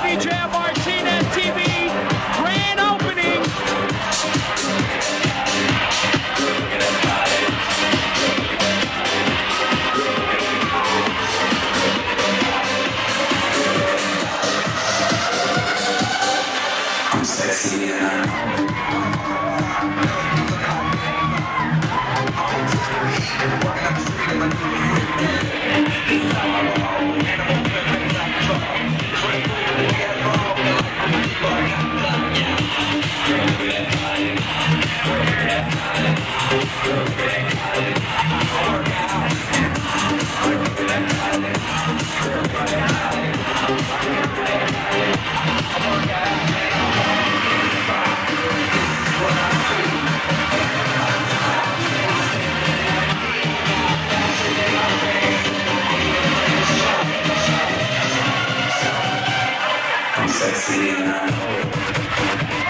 BJM Martinez TV grand opening. I'm sexy and I know I'm sexy and I know it.